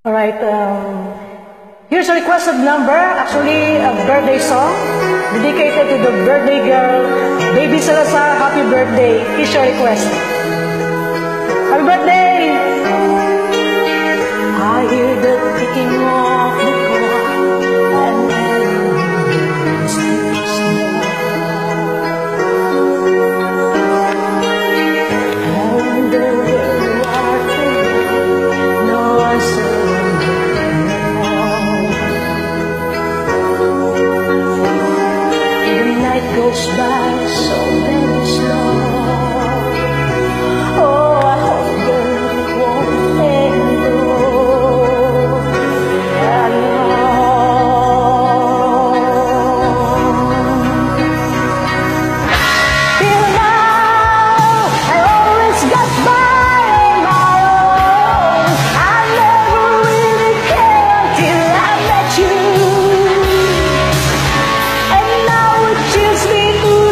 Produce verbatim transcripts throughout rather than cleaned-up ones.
Alright, um, here's a requested number, actually a birthday song dedicated to the birthday girl, Baby Salazar. Happy birthday. Here's your request. Happy birthday! I hear the ticking of the clock and everyone sleeps now. I wonder where you are today. No answer. Goes by so very slow. Oh, I hope that it won't end though. I know. Till now, I always got by on my own. I never really cared till I met you. And now it chills me.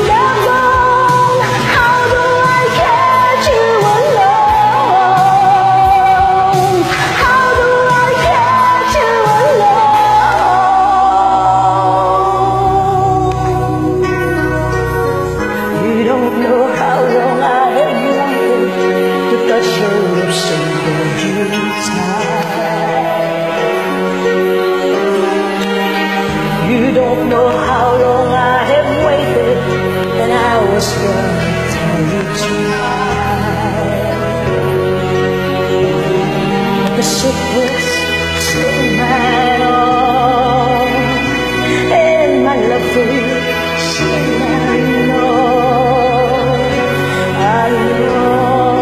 You don't know how long I have waited, and I was gonna tell you tonight. The secret's still my own, and my love for you still I know, I know.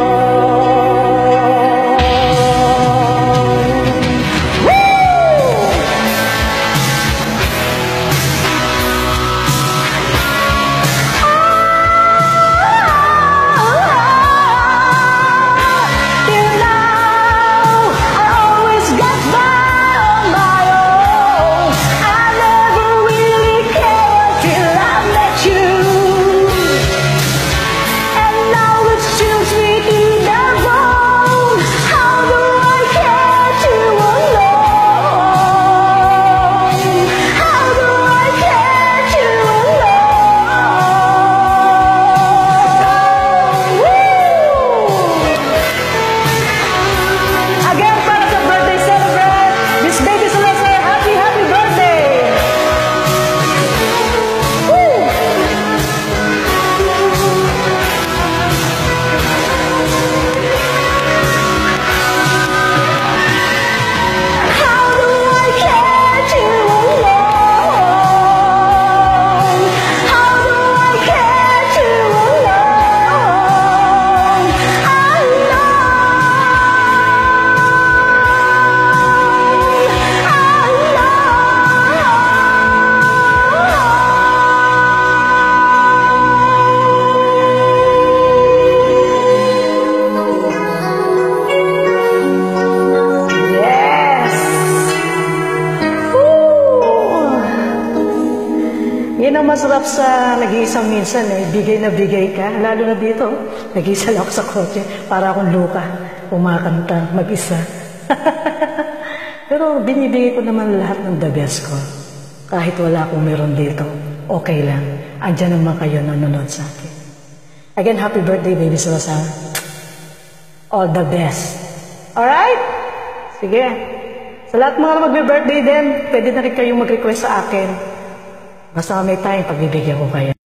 Yan ang masarap sa nag-iisang minsan eh, bigay na bigay ka. Lalo na dito, nag-iisa lang ako sa kotse, para akong luka, kumakanta, mag-isa. Pero binibigay ko naman lahat ng the best ko. Kahit wala akong meron dito, okay lang. Andiyan naman kayo nanonood sa akin. Again, happy birthday, Baby Salazar. All the best. Alright? Sige. Sa lahat mga magbe-birthday din, pwede na rin kayong mag-request sa akin. Basta may time, pagbibigyan ko kayo.